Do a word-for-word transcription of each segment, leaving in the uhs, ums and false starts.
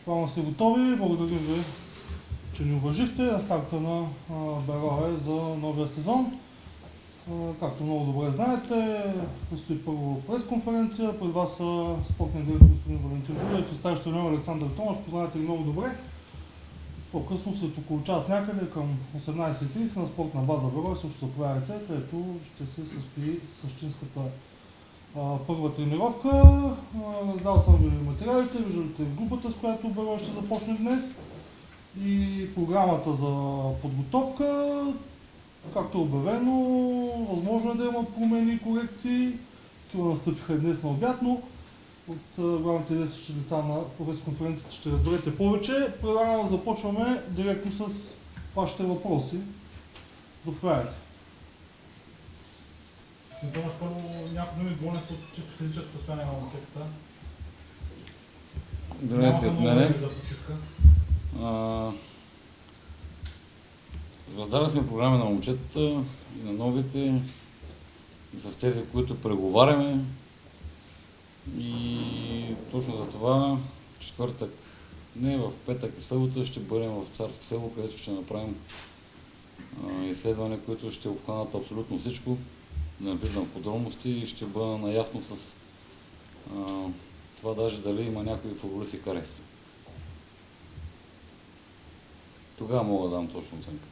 Правилно сте готови. Благодарим ви, че ни уважихте на старта на Берое за новия сезон. Както много добре знаете, предстои първо пресконференция. Пред вас са спортният директор господин Валентин Будев и старши треньор Александър Томаш. Познаете ги много добре. По-късно, след около час някъде към осемнайсет и трийсет на спортна база Берое също заповядайте, където ще се състои същинската а, първа тренировка. А, раздал съм ви материалите, виждате групата, с която Берое ще започне днес и програмата за подготовка. Както е обявено, възможно е да има промени и корекции. Такива настъпиха и днес на обяд, но от главните действащи лица на пресконференцията ще разберете повече. Предлагам да започваме директно с вашите въпроси. Заповядайте. Томаш, първо някои думи болест от чисто физическо състояние на момчетата. Здравейте от мене. За почивка. Раздали сме програми на момчетата и на новите, и с тези, които преговаряме. И точно за това четвъртък, не в петък и събота ще бъдем в Царско село, където ще направим а, изследване, които ще обхванат абсолютно всичко, да не влизам в подробности и ще бъда наясно с а, това даже дали има някои футболисти карес. Тогава мога да дам точно оценка.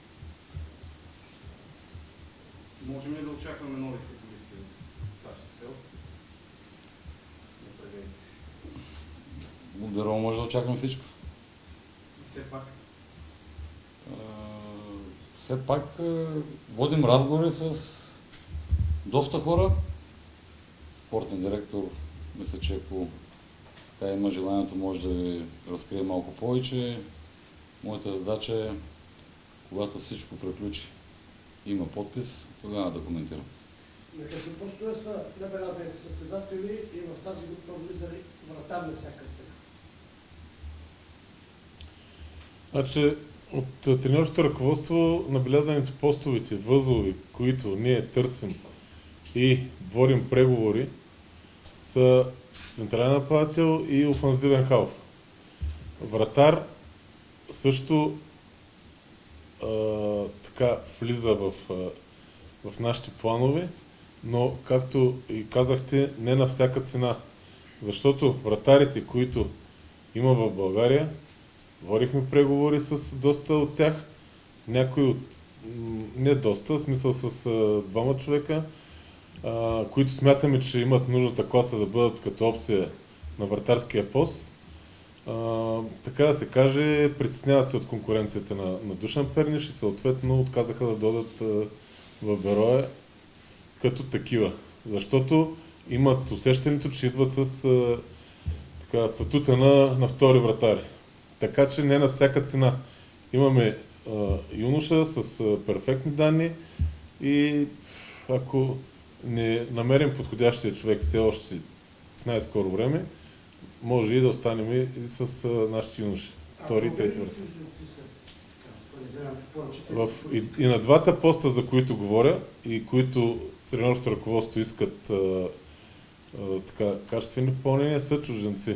Можем ли да очакваме нови футболисти в Царско село? От Берое може да очаквам всичко. И все пак? А, все пак а, водим разговори с доста хора. Спортен директор, мисля, че ако така има желанието, може да ви разкрие малко повече. Моята задача е, когато всичко приключи, има подпис, тогава да коментирам. На какви постове са набелязаните състезатели и в тази група влиза ли вратар на всяка цена? Значи, от треньорското ръководство набелязаните постовете, възлови, които ние търсим и водим преговори, са централен нападател и офанзивен халф. Вратар също а, така влиза в, а, в нашите планове, но както и казахте, не на всяка цена. Защото вратарите, които има в България, водихме преговори с доста от тях, някои от, не доста, в смисъл с а, двама човека, а, които смятаме, че имат нужната класа да бъдат като опция на вратарския пост. Uh, така да се каже, притесняват се от конкуренцията на, на Душан Перниш и съответно отказаха да дойдат uh, в Берое като такива. Защото имат усещането, че идват с uh, така, статута на, на втори вратари. Така че не на всяка цена. Имаме uh, юноша с uh, перфектни данни и ако не намерим подходящия човек все още в най-скоро време, може и да останем и с а, нашите юноши. Втори и трети врат. В, и, и на двата поста, за които говоря и които тренерското ръководство искат а, а, така, качествени попълнения, са чужденци.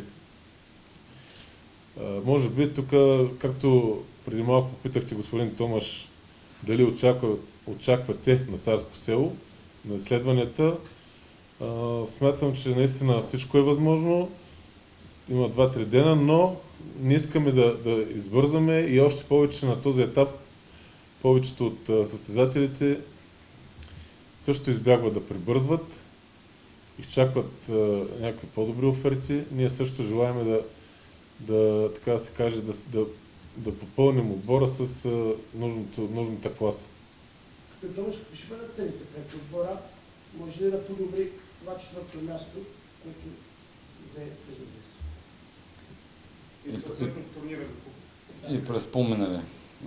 А, може би тук, както преди малко попитахте господин Томаш, дали очаква, очаквате на Царско село, на изследванията, а, смятам, че наистина всичко е възможно. Има два-три дена, но не искаме да, да избързаме и още повече на този етап повечето от а, състезателите също избягват да прибързват, изчакват а, някакви по-добри оферти. Ние също желаем да, да, така да се каже, да, да, да попълним отбора с а, нужното, нужната класа. Като Томаш, какви ще бъдат целите пред отбора? Може ли да подобри това четвърто място, което взе през година? И съответно турнира за купа. И през споменали.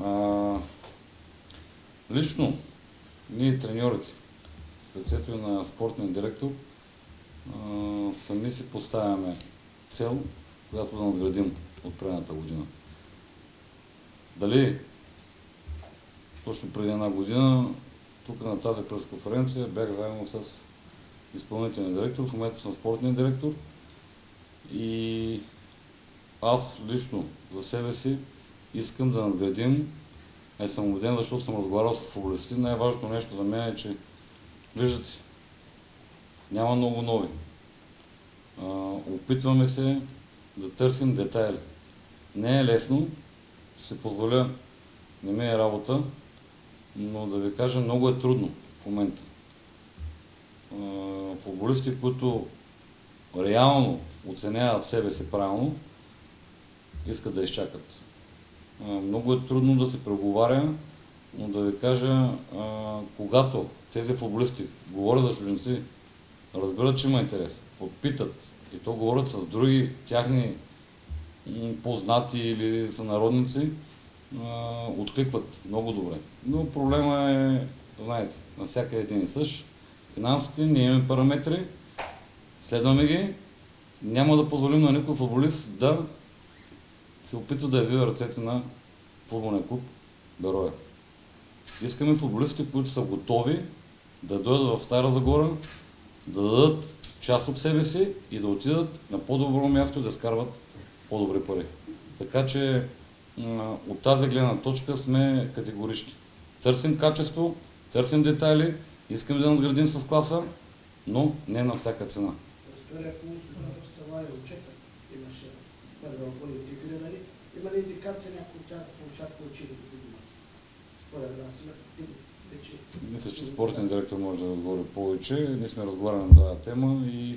Лично, ние треньорите, в лицето на спортния директор, а, сами си поставяме цел, която да надградим от предната година. Дали точно преди една година, тук на тази пресконференция бях заедно с изпълнителния директор, в момента съм спортния директор и аз лично за себе си искам да надградим. Не съм убеден, защото съм разговарял с футболисти. Най-важното нещо за мен е, че виждате, няма много нови. А, опитваме се да търсим детайли. Не е лесно, ще се позволя, не ми е работа, но да ви кажа, много е трудно в момента. А, футболисти, които реално оценяват себе си правилно, искат да изчакат. А, много е трудно да се преговаря, но да ви кажа, а, когато тези футболисти говорят за чужденци, разбират, че има интерес, подпитат и то говорят с други тяхни познати или сънародници, откликват много добре. Но проблема е, знаете, на всяка един и същ. Финансите, ние имаме параметри, следваме ги, няма да позволим на никой футболист да се опитва да извива ръцете на футболния клуб Берое. Искаме футболисти, които са готови да дойдат в Стара Загора, да дадат част от себе си и да отидат на по-добро място и да скарват по-добри пари. Така че от тази гледна точка сме категорични. Търсим качество, търсим детайли, искаме да надградим с класа, но не на всяка цена. История полусезонно става и отчета. Имаше първи отбор интегрирани. Има ли индикация някои от тях да получат повече или да според нас има активно вече? Мисля, че спортен директор може да отговори повече. Ние сме разговаряли на тази тема и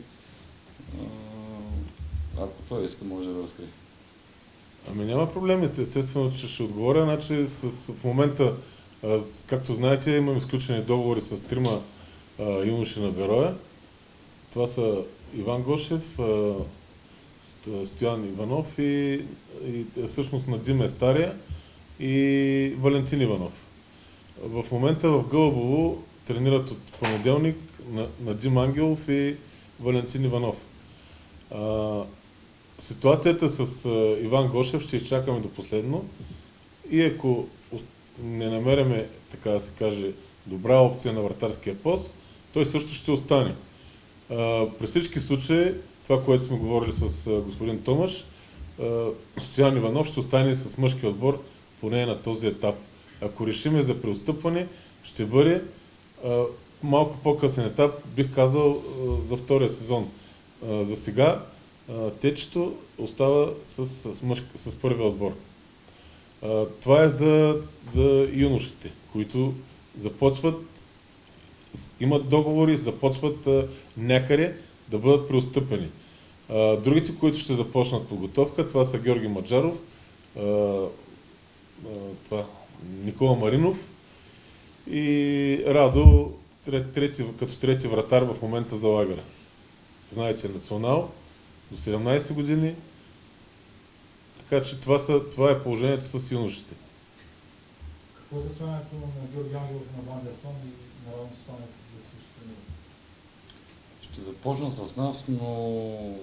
ако той иска, може да разкрие. Ами няма проблемите, естествено, че ще отговоря. Значи с, в момента, с, както знаете, имаме изключени договори с трима а, юноши на Берое. Това са Иван Гошев, а, Стоян Иванов и, и всъщност Надим Стария и Валентин Иванов. В момента в Гълъбово тренират от понеделник Надим Ангелов и Валентин Иванов. А, ситуацията с а, Иван Гошев ще изчакаме до последно и ако не намереме, така да се каже, добра опция на вратарския пост, той също ще остане. А, при всички случаи, това, което сме говорили с а, господин Томаш, а, Стоян Иванов ще остане с мъжкия отбор, поне на този етап. Ако решиме за преотстъпване, ще бъде а, малко по-късен етап, бих казал, а, за втория сезон. А, за сега а, течето остава с, с, мъж, с първия отбор. А, това е за, за юношите, които започват, имат договори, започват а, някъде да бъдат преотстъпени. А, другите, които ще започнат подготовка, това са Георги Маджаров, а, а, това, Никола Маринов и Радо, трети, като трети вратар в момента за лагера. Знаете, национал до седемнайсет години. Така че това, са, това е положението с юношите. Какво е състоянието на Георги Ангелов, на Вандерсон и на Равно Станев за всичките ни? Ще започна с нас, но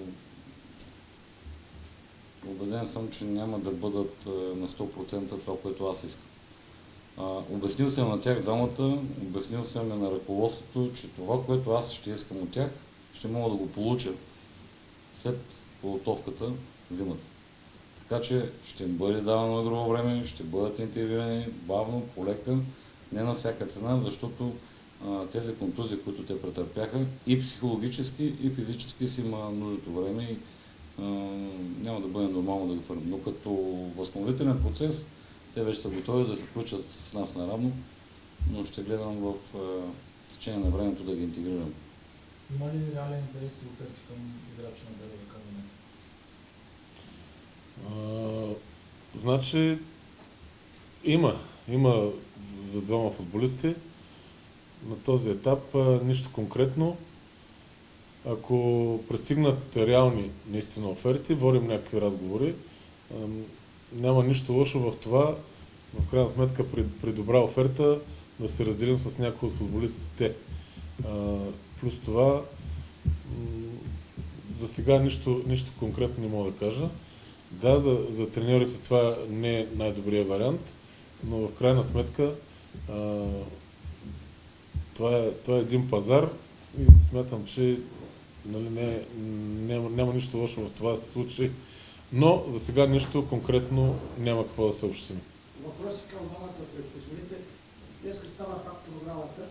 убеден съм, че няма да бъдат на сто процента това, което аз искам. А, обяснил съм на тях двамата, обяснил съм на ръководството, че това, което аз ще искам от тях, ще мога да го получа след подготовката зимата. Така че ще им бъде давано игрово време, ще бъдат интегрирани бавно, полека, не на всяка цена, защото а, тези контузии, които те претърпяха, и психологически, и физически си има нужното време и а, няма да бъде нормално да ги фърнем. Но като възстановителен процес, те вече са готови да се включат с нас наравно, но ще гледам в а, течение на времето да ги интегрирам. Има ли реален интерес и оферти към играчи на Берое към момента? А, значи има, има за двама футболисти. На този етап а, нищо конкретно. Ако пристигнат реални наистина оферти, водим някакви разговори. А, няма нищо лошо в това, в крайна сметка при, при добра оферта да се разделим с някои от футболистите. А, плюс това, за сега нищо, нищо конкретно не мога да кажа. Да, за, за треньорите това не е най-добрият вариант, но в крайна сметка а, това, е, това е един пазар и смятам, че нали, не, няма, няма нищо лошо в това случай Но за сега нищо конкретно няма какво да съобщим. Въпроси към двамата, ако позволите. Днеска стана пак програмата.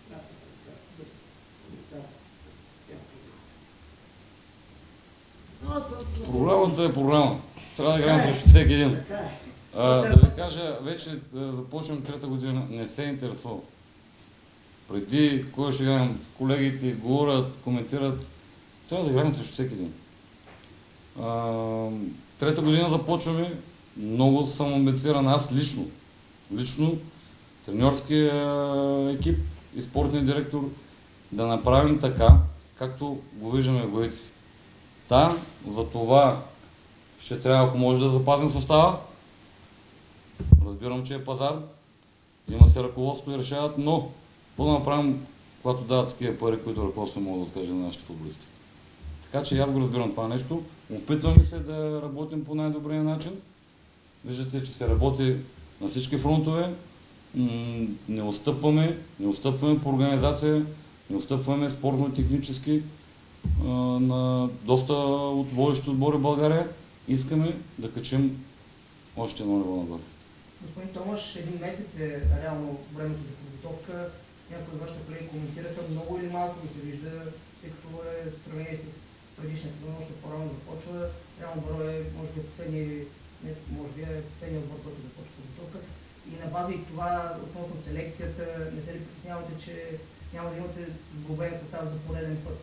Програмата е програма. Трябва да играем срещу всеки един. Така е. А, да ви кажа, вече а, започвам трета година, не се интересува. Преди кой ще играем, колегите говорят, коментират, трябва да играем срещу всеки един. А, трета година започваме, много съм амбициран аз лично. Лично, треньорския екип и спортния директор да направим така, както го виждаме в главите си. Да, за това ще трябва, ако може да запазим състава. Разбирам, че е пазар, има се ръководство и решават, но какво да направим, когато дават такива пари, които ръководство могат да откаже на нашите футболисти. Така че аз го разбирам това нещо. Опитваме се да работим по най-добрия начин. Виждате, че се работи на всички фронтове. Не отстъпваме, не отстъпваме по организация, не отстъпваме спортно-технически на доста от водещи отбори в България. Искаме да качим още едно ниво нагоре. Господин Томаш, един месец е реално времето за подготовка. Някои от вашите колеги коментираха много или малко ви се вижда, тъй като е в сравнение с предишния сезон, още по-рано започва. Реално Бъро е, може би, последния, не, може би е последния отбор, който започва подготовка. И на база и това, относно селекцията, не се ли притеснявате, че няма да имате сглобен състав за пореден път?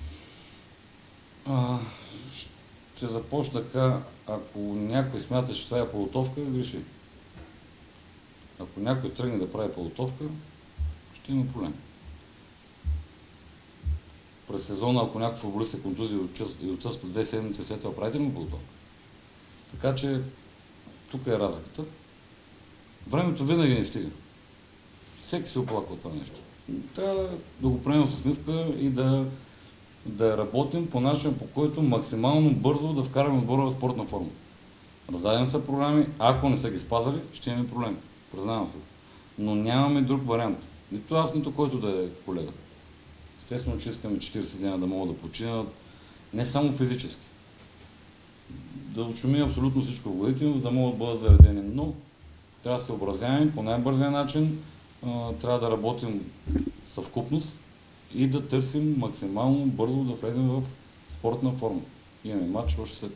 А, ще започна така, ако някой смята, че това е подготовка, греши. Ако някой тръгне да прави подготовка, ще има проблем. През сезона, ако някой футболист се контузи и отсъства две седмици след това, правите ли подготовка? Така че тук е разликата. Времето винаги не стига. Всеки се оплаква това нещо. Трябва да го приемем с усмивка и да, да работим по начин, по който максимално бързо да вкараме отбора в спортна форма. Раздадени са програми, ако не са ги спазали, ще имаме проблем. Признавам се. Но нямаме друг вариант. Нито аз, нито който да е колега. Естествено, че искаме четирийсет дена да могат да починат, не само физически. Да очуми абсолютно всичко в главите, за да могат да бъдат заредени. Но трябва да се образяваме по най-бързия начин, трябва да работим съвкупност и да търсим максимално бързо да влезем в спортна форма. Имаме матч още след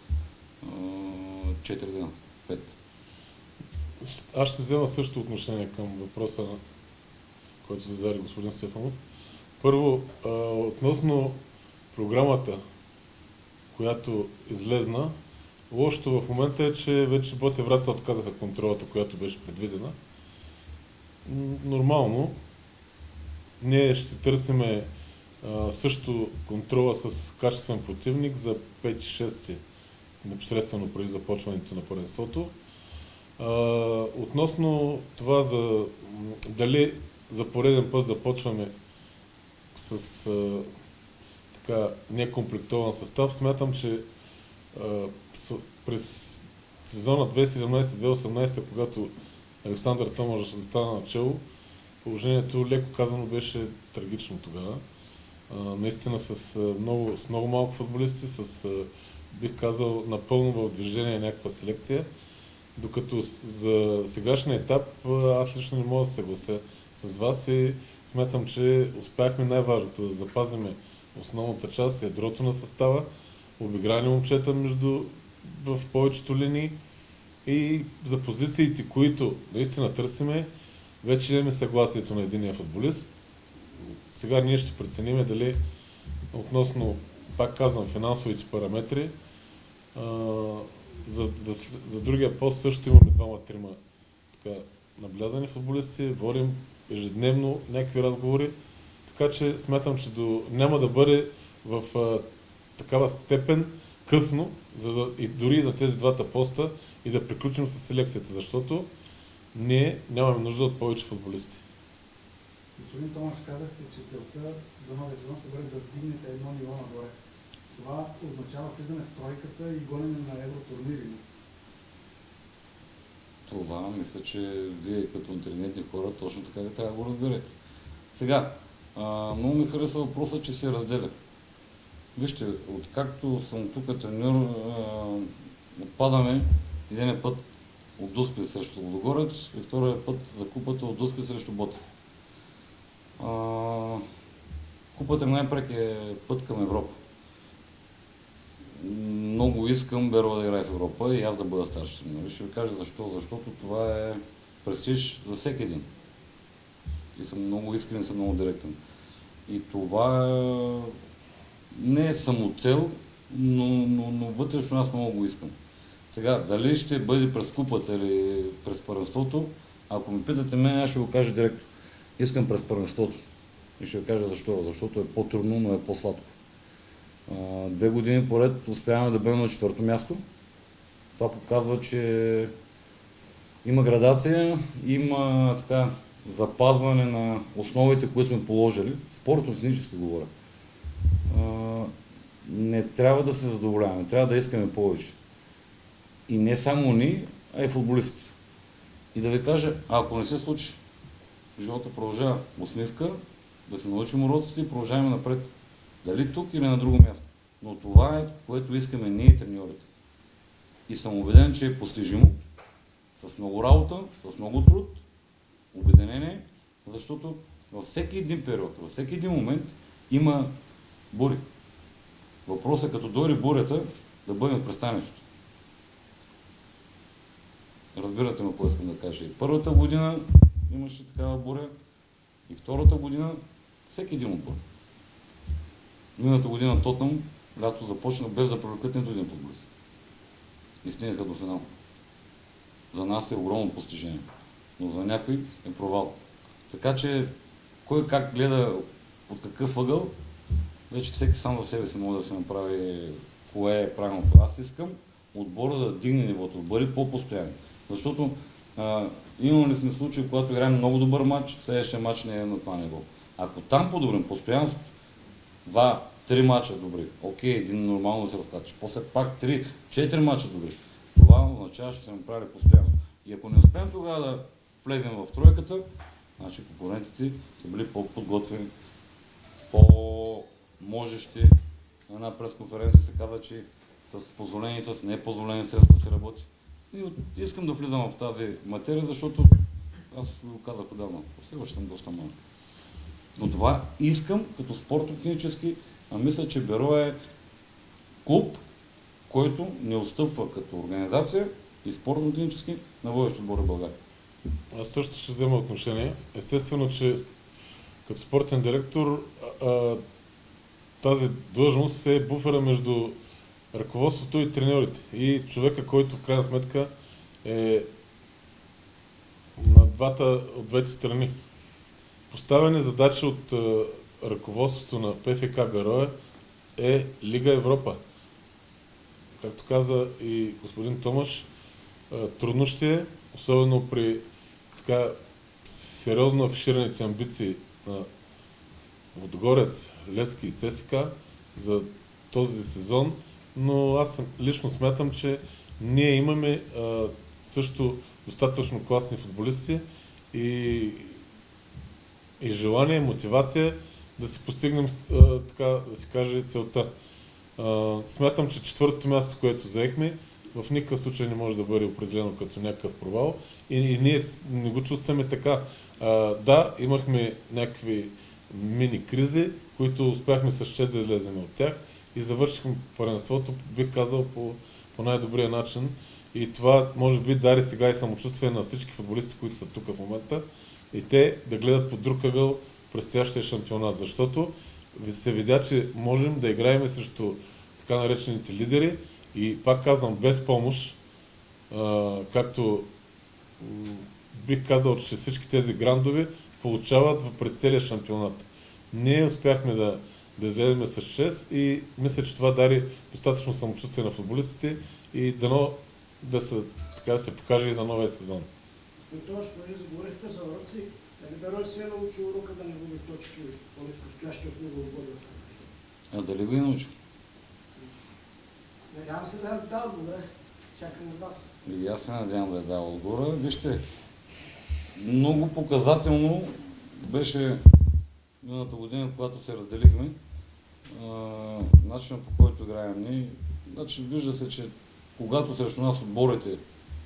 четири дена, пет. Аз ще взема също отношение към въпроса, който зададе господин Стефанов. Първо, а, относно програмата, която излезна, лошото в момента е, че вече Ботев Враца отказаха контролата, която беше предвидена. Нормално. Ние ще търсиме а, също контрола с качествен противник за пети шести, непосредствено преди започването на първенството. Uh, относно това за дали за пореден път започваме с uh, така некомплектован състав, смятам, че uh, с, през сезона две хиляди и седемнадесета - две хиляди и осемнадесета, когато Александър Томаш застана начело, положението, леко казано, беше трагично тогава. Uh, наистина с, uh, много, с много малко футболисти, с, uh, бих казал, напълно в движение някаква селекция. Докато за сегашния етап аз лично не мога да се съглася с вас и смятам, че успяхме най-важното да запазиме основната част, ядрото на състава, обиграни момчета между, в повечето линии и за позициите, които наистина търсиме, вече имаме съгласието на единия футболист. Сега ние ще прецениме дали относно, пак казвам, финансовите параметри, За, за, за другия пост също имаме двама-трима наблязани футболисти, водим ежедневно някакви разговори, така че смятам, че до, няма да бъде в а, такава степен късно, за да, и дори на тези двата поста и да приключим с селекцията, защото ние нямаме нужда от повече футболисти. Господин Томаш, казахте, че целта за новия сезон ще бъде да вдигнете едно ниво нагоре. Това означава влизане в тройката и гонене на евротурнири. Това мисля, че вие като интелигентни хора точно така трябва да го разберете. Сега, а, много ми харесва въпроса, че се разделя. Вижте, откакто съм тук треньор, отпадаме един път от Дуспи срещу Лудогорец и втория път за купата от Дуспи срещу Ботев. А, купата най-прек е път към Европа. Много искам Берова да играе в Европа и аз да бъда старши треньор. Ще ви кажа защо. Защото това е престиж за всеки един. И съм много искрен и съм много директен. И това не е самоцел, но, но, но вътрешно аз много го искам. Сега, дали ще бъде през купата или през първенството, ако ми питате мен, аз ще го кажа директно. Искам през първенството. И ще ви кажа защо. Защото е по-трудно, но е по-сладко. Две години поред успяваме да бъдем на четвърто място. Това показва, че има градация, има така запазване на основите, които сме положили. Спортно-технически говоря. Не трябва да се задоволяваме, трябва да искаме повече. И не само ние, а и футболистите. И да ви кажа, ако не се случи, живота продължава усмивка, да се научим уроците и продължаваме напред. Дали тук или на друго място. Но това е, което искаме ние треньорите. И съм убеден, че е постижимо, с много работа, с много труд, обединение, защото във всеки един период, във всеки един момент има бури. Въпросът е като дойде бурята, да бъдем в пристанището. Разбирате ме, какво искам да кажа. И първата година имаше такава буря, и втората година всеки един отбор. Миналата година Тотнъм лято започна без да привлекат нито един футболист. И стигнаха до финал. За нас е огромно постижение, но за някой е провал. Така че кой как гледа от какъв ъгъл, вече всеки сам за себе си може да се направи кое е правилното. Аз искам отбора да дигне нивото, да бъде по-постоянен. Защото а, имаме ли сме случаи, когато играем много добър матч, следващия матч не е на това ниво. Ако там подобрим постоянство, два, три мача добри, окей, един нормално се разкача, после пак три, четири мача добри. Това означава, че се направили постоянство. И ако не успеем тогава да влезем в тройката, значи конкурентите са били по-подготвени, по-можещи. На една пресконференция се каза, че с позволени и с непозволени средства се работи. И искам да влизам в тази материя, защото аз го казах отдавна, сега ще съм доста малък. Но това искам като спортно-технически, а мисля, че Беро е клуб, който не отстъпва като организация и спортно-технически на водещ отбор в България. Аз също ще взема отношение. Естествено, че като спортен директор а, тази длъжност е буфера между ръководството и треньорите. И човека, който в крайна сметка е на двата, от двете страни. Поставяне задача от а, ръководството на ПФК Берое е Лига Европа. Както каза и господин Томаш, а, трудно ще е, особено при така сериозно афишираните амбиции на Лудогорец, Левски и ЦСКА за този сезон, но аз лично смятам, че ние имаме а, също достатъчно класни футболисти и, и желание, мотивация да си постигнем, а, така да се каже, целта. А, смятам, че четвъртото място, което заехме, в никакъв случай не може да бъде определено като някакъв провал и, и ние не го чувстваме така. А, да, имахме някакви мини кризи, които успяхме с чест да излезем от тях и завършихме първенството, бих казал, по, по най-добрия начин. И това може би дари сега и самочувствие на всички футболисти, които са тук в момента, и те да гледат по друг ъгъл предстоящия шампионат, защото се видя, че можем да играем срещу така наречените лидери и пак казвам, без помощ, а, както бих казал, че всички тези грандови получават пред целия шампионат. Ние успяхме да, да излезем с шест и мисля, че това дари достатъчно самочувствие на футболистите и дано да се, така да се покаже и за новия сезон. Това, що вие заговорихте за уроци, дали Берой се е научил урока да не губи точки по-ниско стоящи от него отбори? А дали го е научил? Надявам се да е дал, добре. Чакам от вас. И аз се надявам да е дал отгоре. Вижте, много показателно беше миналата година, когато се разделихме а, начинът по който играем ние, значи вижда се, че когато срещу нас отборите,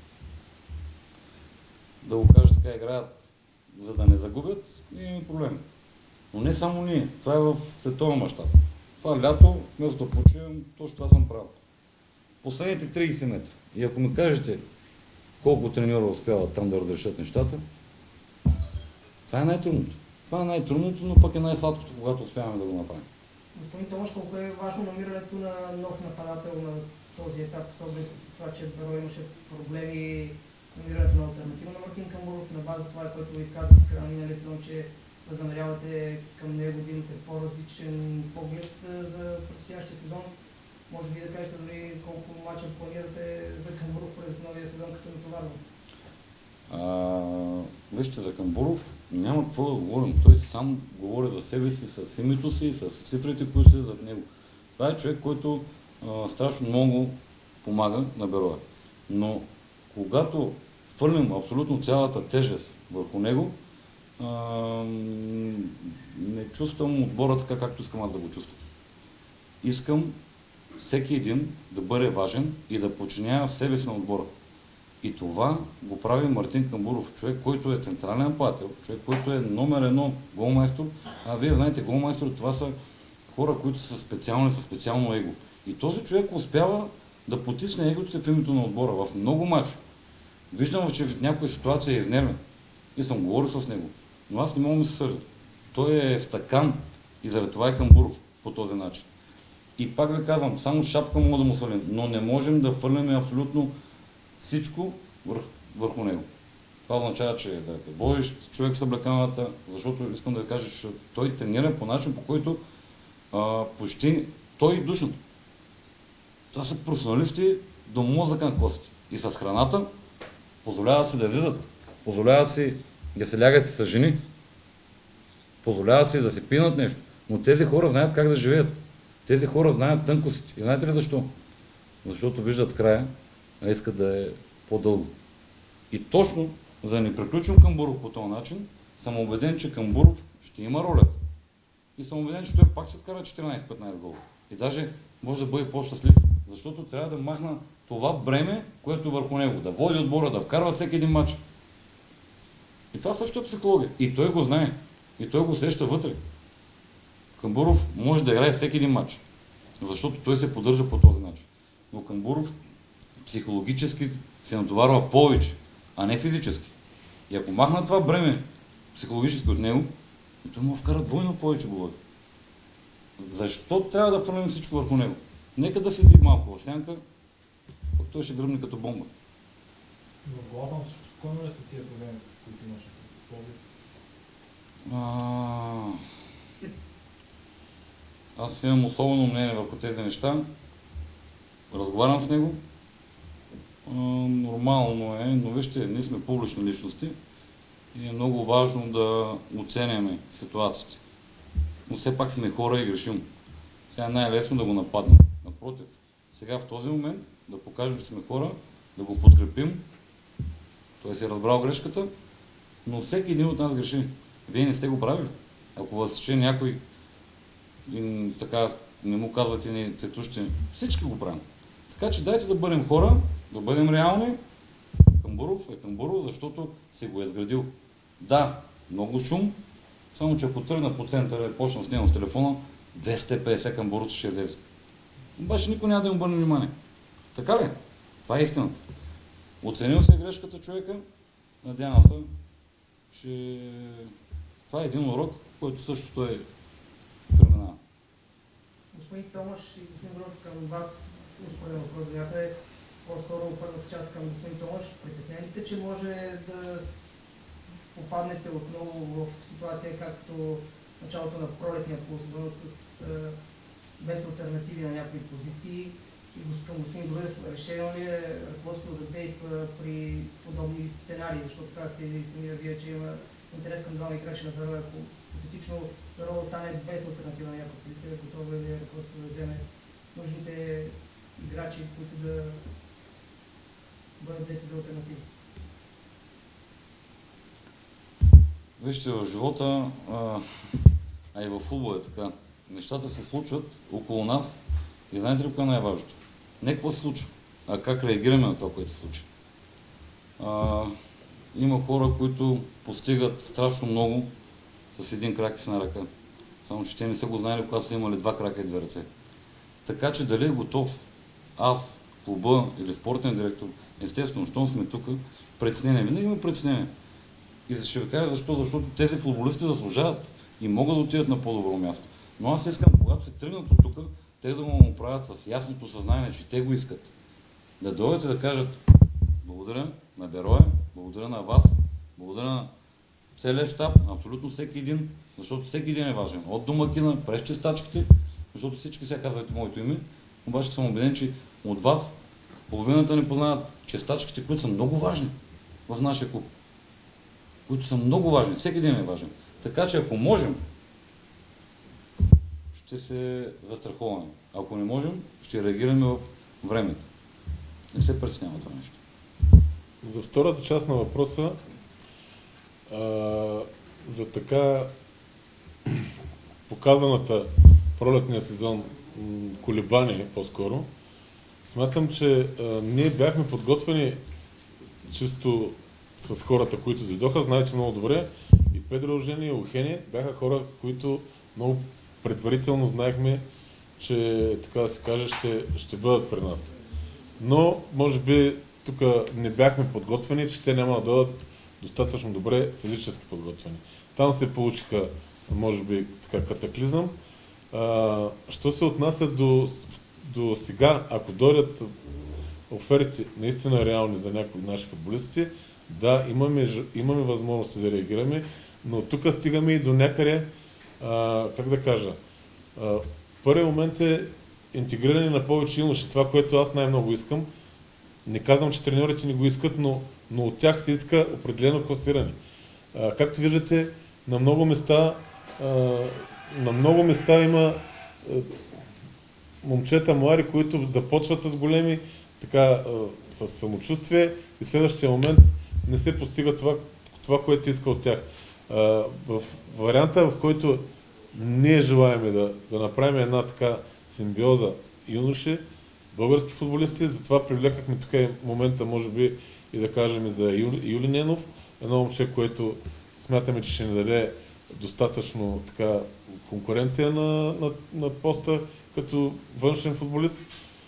да го кажа така, играят, за да не загубят, имаме проблем. Но не само ние, това е в световен мащаб. Това лято, вместо да почивам, точно това съм правил. Последните трийсет метра. И ако ми кажете колко треньора успяват там да разрешат нещата, това е най-трудното. Това е най-трудното, но пък е най-сладкото, когато успяваме да го направим. Господин Томаш, колко е важно намирането на нов нападател на този етап, особено това, че Беро имаше проблеми, намирането на алтернатива на Мартин Камбуров, на база това, което ви казах в края на миналия сезон, че възнамерявате към него да имате по-различен поглед за предстоящия сезон. Може би да кажете дори колко мача планирате за Камбуров през новия сезон като натоварване? Вижте, за Камбуров няма какво да говорим. Той сам говори за себе си, с името си, с цифрите, които са зад него. Това е човек, който а, страшно много помага на Бероя. Но когато фърлим абсолютно цялата тежест върху него, а, не чувствам отбора така, както искам аз да го чувствам. Искам всеки един да бъде важен и да подчинява себе си на отбора. И това го прави Мартин Камбуров, човек, който е централен нападател, човек, който е номер едно голмайстор. А вие знаете, голмайстори, това са хора, които са специални, със специално его. И този човек успява да потисне егото си в името на отбора в много мачи. Виждам, че в някоя ситуация е изнервен и съм говорил с него. Но аз не мога да се сърдя. Той е стакан и заради това е Камбуров по този начин. И пак ви казвам, само шапка мога да му свалим, но не можем да фърляме абсолютно всичко върху, върху него. Това означава, че да е водиш човек с облеканата, защото искам да ви кажа, че той тренира по начин, по който а, почти той и душно. Това са професионалисти до мозъка на кости. И с храната позволяват си да излизат, позволяват си да се лягат с жени, позволяват си да се пинат нещо. Но тези хора знаят как да живеят. Тези хора знаят тънкостите. И знаете ли защо? Защото виждат края, а искат да е по-дълго. И точно, за да не приключим Камбуров по този начин, съм убеден, че Камбуров ще има ролята. И съм убеден, че той пак ще вкара четиринайсет-петнайсет гола. И даже може да бъде по-щастлив, защото трябва да махна това бреме, което е върху него. Да води отбора, да вкарва всеки един матч. И това също е психология. И той го знае. И той го усеща вътре. Камбуров може да играе всеки един матч, защото той се поддържа по този начин. Но Камбуров психологически се натоварва повече, а не физически. И ако махна това бреме психологически от него, той му вкара двойно повече голове. Защо трябва да фърлим всичко върху него? Нека да седи малко в сянка, пък той ще гръмне като бомба. В главата му също спокойно ли са тия проблеми, които имаше в Пловдив? Аз имам особено мнение върху тези неща. Разговарям с него. А, нормално е, но вижте, ние сме публични личности и е много важно да оценяме ситуациите. Но все пак сме хора и грешим. Сега е най-лесно да го нападнем. Напротив, сега в този момент да покажем, че сме хора, да го подкрепим. Той си е разбрал грешката, но всеки един от нас греши. Вие не сте го правили. Ако възсече някой и така не му казвате ни цветущи, всички го правим. Така че дайте да бъдем хора, да бъдем реални. Камбуров е Камбуров, защото се го е изградил. Да, много шум, само че ако тръгна по центъра и почна с него с телефона, двеста и петдесет Камбуров ще излезе. Обаче никой няма да им обърне внимание. Така ли? Това е истината. Оценил се грешката човека, надявам се, че това е един урок, който също той преминава. Господин Томаш и господин Гров, към вас успорен въпрос бяха. По-скоро първата част към господин Томаш. Притеснени сте, че може да попаднете отново в ситуация, както началото на пролетния полузавод с без алтернативи на някои позиции. И към господин Груев, решено ли е ръководството да действа при подобни сценарии, защото казахте и самия вие, че има интерес към двама играчи на Беро, ако хипотетично Беро остане без алтернатива на някаква позиция, готово е ли ръководството да вземе нужните играчи, които да бъдат взети за алтернатива? Вижте, в живота, а, а и в футбола е така. нещата се случват около нас и знаете ли кое е най-важното? Не какво се случва, а как реагираме на това, което се случва. А, има хора, които постигат страшно много с един крак и с една ръка. Само че те не са го знаели, когато са имали два крака и две ръце. Така че дали е готов аз, клуба или спортен директор, естествено, щом сме тук, притеснение. Винаги има притеснение. И ще ви кажа защо, защото тези футболисти заслужават и могат да отидат на по-добро място. Но аз искам, когато се тръгнат от тук, те да го правят с ясното съзнание, че те го искат. Да дойдат и да кажат благодаря на Берое, благодаря на вас, благодаря на целият щаб, абсолютно всеки един, защото всеки един е важен. От домакина, през чистачките, защото всички сега казвате моето име, обаче съм убеден, че от вас половината не познават чистачките, които са много важни в нашия клуб. Които са много важни, всеки един е важен. Така че ако можем, ще се застраховаме. Ако не можем, ще реагираме в времето. Не се притеснява това нещо. За втората част на въпроса, а, за така показаната пролетния сезон колебание по-скоро, смятам, че а, ние бяхме подготвени чисто с хората, които дойдоха. Знаете много добре, и Педро Евжени и Ухени бяха хора, които много предварително знаехме, че, така да се каже, ще, ще бъдат при нас. Но, може би, тук не бяхме подготвени, че те няма да дойдат достатъчно добре физически подготвени. Там се получиха, може би, така катаклизъм. А, що се отнася до, до сега, ако дойдат оферти наистина реални за някои наши футболисти, да, имаме, имаме възможности да реагираме, но тук стигаме и до някъде, а, как да кажа, а, първият момент е интегриране на повече юноши. Това, което аз най-много искам. Не казвам, че треньорите не го искат, но, но от тях се иска определено класиране. А, както виждате, на много места, а, на много места има а, момчета млади, които започват с големи, така, а, с самочувствие и в следващия момент не се постига това, това което се иска от тях. А, в варианта, в който ние желаем да, да направим една така симбиоза юноши, български футболисти, затова привлекахме тук и момента, може би, и да кажем за Юли, Юли Ненов, едно момче, което смятаме, че ще ни даде достатъчно така конкуренция на, на, на поста като външен футболист.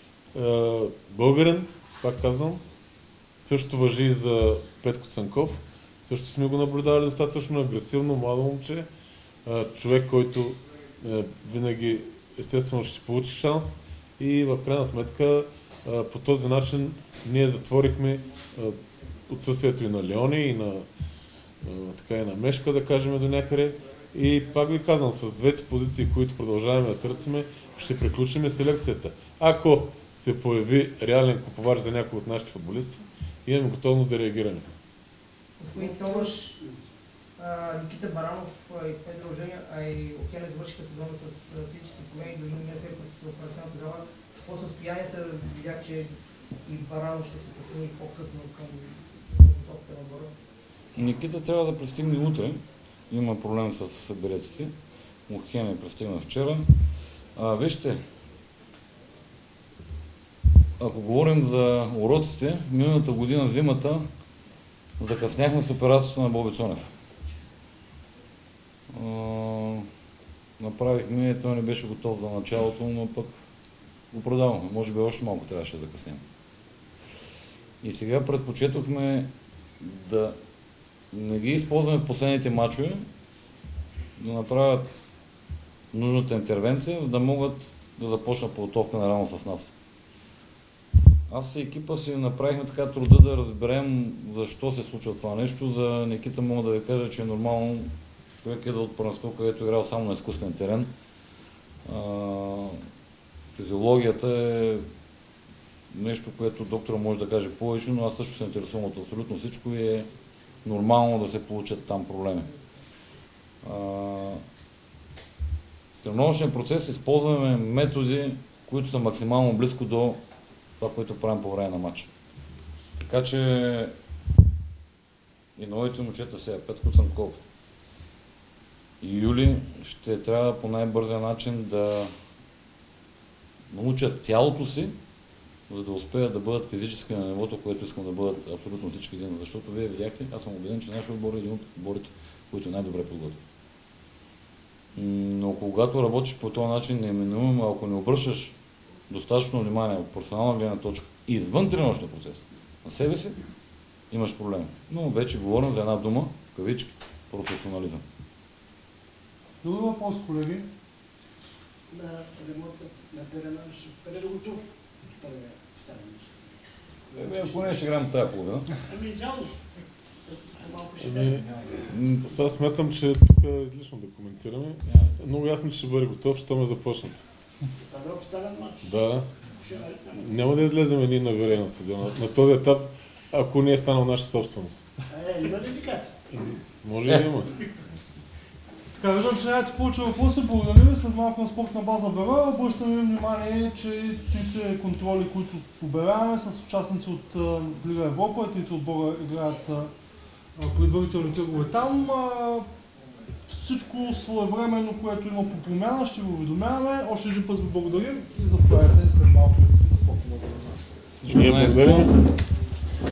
Българин, пак казвам, също важи и за Петко Цанков. Също сме го наблюдавали достатъчно агресивно, младо момче. Човек, който винаги естествено ще получи шанс и в крайна сметка по този начин ние затворихме отсъствието и на Леони, и на, така и на Мешка, да кажем, до някъде. И пак ви казвам, с двете позиции, които продължаваме да търсиме, ще приключим селекцията. Ако се появи реален купувач за някой от нашите футболисти, имаме готовност да реагираме. Господин Томаш, Никита Баранов и Педро Евжени, а и Океане завършиха сезона с физически проблеми, дори не бяха през операционната зала. В какво състояние се видя, че и Баранов ще се присъедини по-късно към подготовката на отбора? Никита трябва да пристигне утре. Има проблем с билетите. Океане пристигна вчера. А, вижте, ако говорим за уроците, миналата година зимата закъсняхме с операцията на Боби Цонев. Uh, направихме, той не беше готов за началото, но пък го продаваме. Може би още малко трябваше да закъснем. И сега предпочетохме да не ги използваме в последните мачове, да направят нужната интервенция, за да могат да започнат подготовка нарано с нас. Аз и екипа си направихме така труда да разберем защо се случва това нещо. За Никита мога да ви кажа, че е нормално човек е да от първенство, където е играл само на изкуствен терен. А, физиологията е нещо, което доктора може да каже повече, но аз също се интересувам от абсолютно всичко и е нормално да се получат там проблеми. А, в тренировъчния процес използваме методи, които са максимално близко до това, което правим по време на матча. Така че и новите момчета сега, Петко Цанков, юли ще трябва по най-бързия начин да научат тялото си, за да успеят да бъдат физически на нивото, което искам да бъдат абсолютно всички един. Защото вие видяхте, аз съм убеден, че нашия отбор е един от отборите, които е най-добре подготвен. Но когато работиш по този начин, неминуемо, ако не обръщаш достатъчно внимание от професионална гледна точка извън тренировъчния процес на себе си, имаш проблеми. Но вече говорим за една дума, в кавички, професионализъм. Други въпрос, колеги? На ремонтът на терена ще бъде готов първия официален мач. Еми, ако не ще играем тая половина. Ами, идеално. Малко ще Ами, ами... м, сега смятам, че тук е излишно да коментираме. Много ясно, че ще бъде готов, що ме започнат. Това е официален мач. Да. Ще, нали, Няма да излезем ние на вере на стадиона. На този етап, ако не е станал наша собственост. Е, има ли индикация? Може и да има. Така, виждам, че нямате повече въпроси. Благодарим. След малко на спортна база Бера. Обръщаме внимание, че трите контроли, които обявяваме с участници от а, Лига Европа и трите отбора играят а, предварителни кръгове там. А, всичко своевременно, което има по промяна, ще го уведомяваме. Още един път ви благодарим и заповядайте след малко спортна база. Всичко Ние най-хубаво. благодарим.